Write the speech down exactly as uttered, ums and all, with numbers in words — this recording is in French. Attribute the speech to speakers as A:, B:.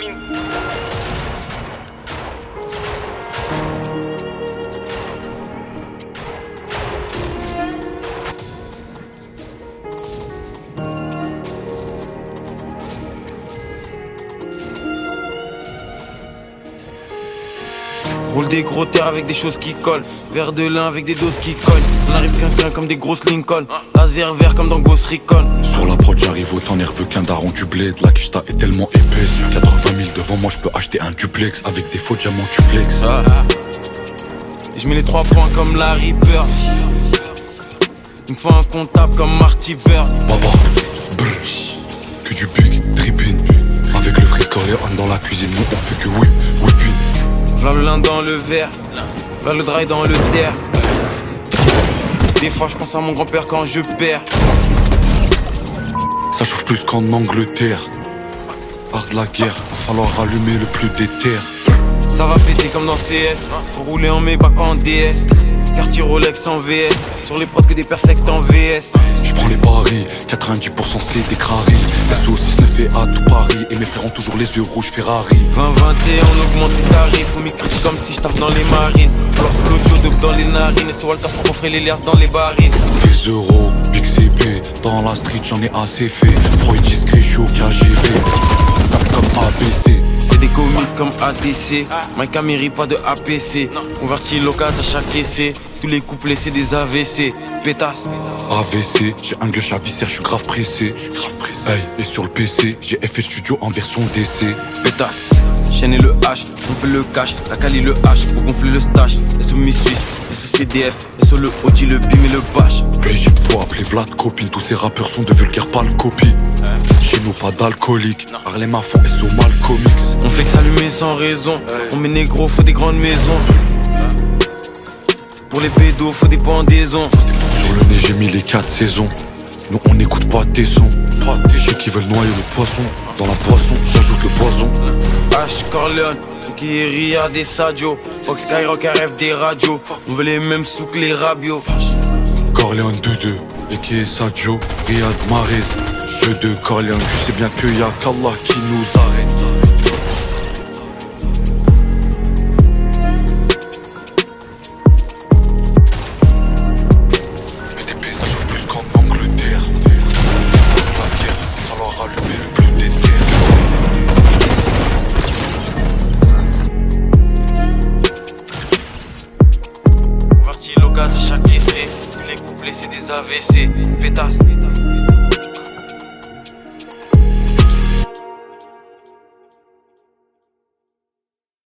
A: King. Roule des gros terres avec des choses qui collent. Verre de lin avec des doses qui collent. On arrive quinquin comme des grosses Lincoln. Laser vert comme dans Ghost Recon.
B: Sur la prod j'arrive autant nerveux qu'un daron du bled. La kishta est tellement épaisse. quatre-vingt mille devant moi je peux acheter un duplex. Avec des faux diamants tu flex.
A: ah. Et je mets les trois points comme Larry Bird. Il me faut un comptable comme Marty Bird.
B: Baba, brrr, que du big, tripping. Avec le frisco Corleone dans la cuisine, nous on fait que whip, whipping.
A: V'là le lin dans le verre, v'là le dry dans le terre. Des fois je pense à mon grand-père quand je perds.
B: Ça chauffe plus qu'en Angleterre. Hard la guerre, va falloir allumer le plus d'éther.
A: Ça va péter comme dans C S, pour rouler en Maybach en D S. Quartier Rolex en V S, sur les prods que des perfects en V S.
B: J'prends les paris, quatre-vingt-dix pour cent c'est des craries. S O six neuf et à tout Paris, et mes frères ont toujours les yeux rouges Ferrari.
A: vingt vingt et un on augmente les tarifs, on m'écrit comme si je tape dans les marines. Alors sous l'audio, dope dans les narines, et sur Walter Franck on ferait les liasses dans les barines.
B: Des euros, Big C P, dans la street j'en ai assez fait. Freud discret, chaud, K G B, ça comme A B C.
A: C'est des comiques comme A D C, Mike mérite pas de A P C. Converti l'occasion à chaque essai, tous les couplets c'est des A V C. Pétasse
B: A V C, j'ai un gueuche à viscère, je suis grave pressé. Hey, et sur le P C, j'ai F L Studio en version D C.
A: Pétasse, chaîne et le H, on fait le cash, la Cali le H, faut gonfler le stash. Et sous mes Suisse, et sous C D F, et sur le O G, le bim et le bash.
B: Puis faut appeler Vlad copine, tous ces rappeurs sont de vulgaires pâles copies. Chez nous pas d'alcoolique, Harlem à fond et sous Malcolm X.
A: On fait que s'allumer sans raison, on met négro, faut des grandes maisons. Pour les pédos, faut des pendaisons.
B: Sur le nez j'ai mis les quatre saisons. Nous on n'écoute pas tes sons. Pas tes jeux qui veulent noyer le poisson. Dans la boisson, j'ajoute le poison.
A: H, Corleone, Kiri, des Sadio. Fox, Skyrock, R F, des radios. On veut les mêmes sous que les rabios.
B: Corleone deux deux, et qui est Sadio, Riyad Mahrez. Jeu de Corleone, tu sais bien qu'il y a qu'Allah qui nous arrête. B T P ça chauffe plus qu'en Angleterre. La guerre, il va falloir allumer le plus d'éther.
A: Converti l'occasion à chaque essai, tous les couplets c'est des A V C. Pétasse.